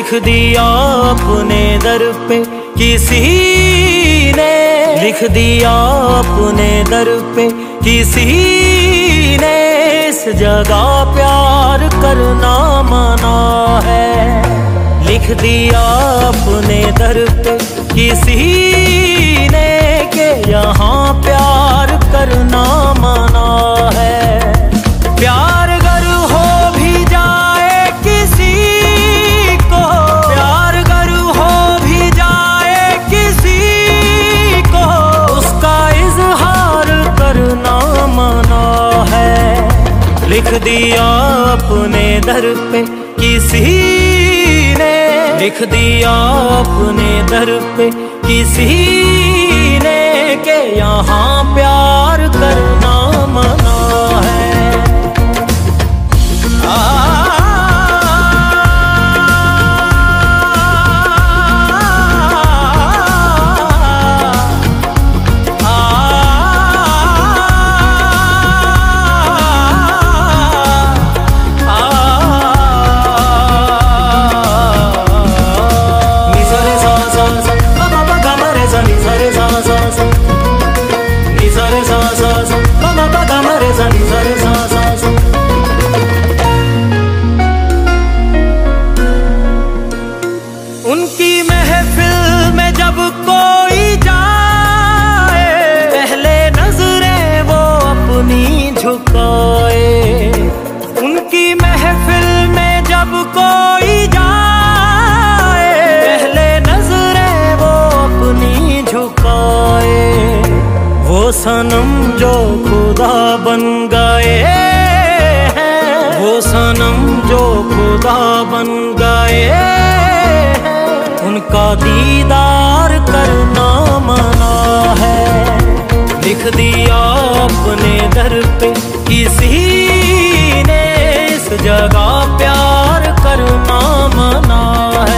लिख दिया अपने दर पे किसी ने, लिख दिया अपने दर पे किसी ने, इस जगह प्यार करना मना है। लिख दिया अपने दर पे किसी ने कि यहाँ प्यार करना मना है। प्यार अगर हो भी जाए किसी को, प्यार अगर हो भी जाए किसी को, उसका इजहार करना मना है। लिख दिया अपने दर पे किसी ने, लिख दिया अपने दर पे किसी ने कि यहाँ प्यार करना मना है। उनकी महफिल में जब कोई जाए, पहले नजरें वो अपनी झुकाए। उनकी महफिल में जब कोई जाए, पहले नजरें वो अपनी झुकाए। वो सनम जो खुदा बन गए हैं, वो सनम जो खुदा बन गए, उनका दीदार करना मना है। लिख दिया अपने दर पे किसी ने, इस जगह प्यार करना मना है।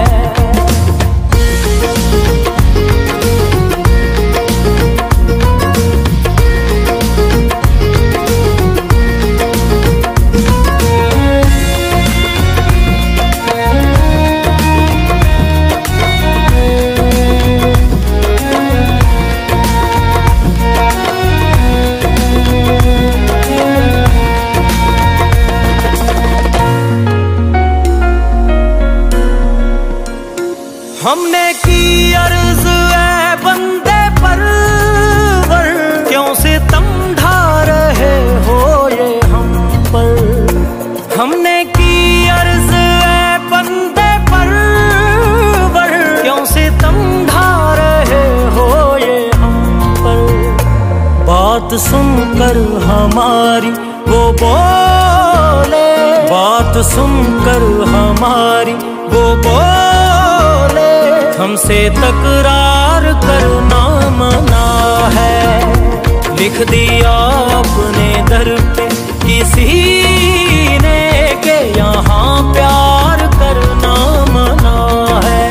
हमने की अर्ज है बंदे परवर, क्यों से तुम ढा रहे हो ये हम पर। हमने की अर्ज है बंदे परवर, क्यों से तुम ढा रहे हो ये हम पर। बात सुनकर हमारी वो बोले, बात सुनकर हमारी वो बोले, हमसे तकरार करना मना है। लिख दिया अपने दर पे किसी ने कि यहाँ प्यार करना मना है।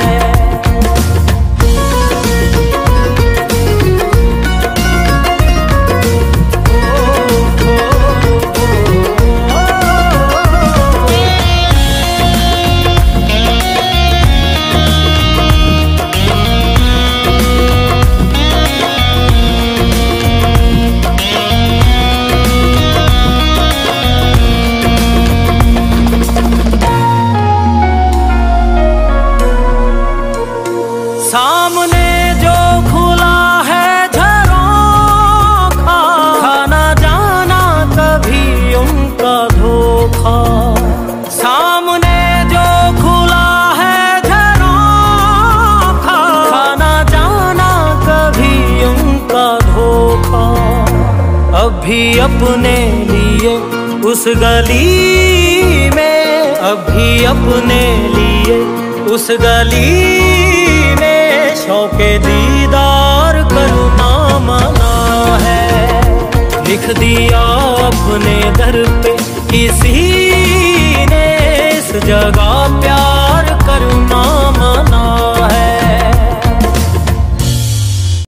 सामने जो खुला है झरोखा, खाना जाना कभी उनका धोखा। सामने जो खुला है झरोखा, खाना जाना कभी उनका धोखा। अभी अपने लिए उस गली में, अभी अपने लिए उस गली में, शौके दीदार करना मना है। लिख दिया अपने दर पे किसी ने, इस जगह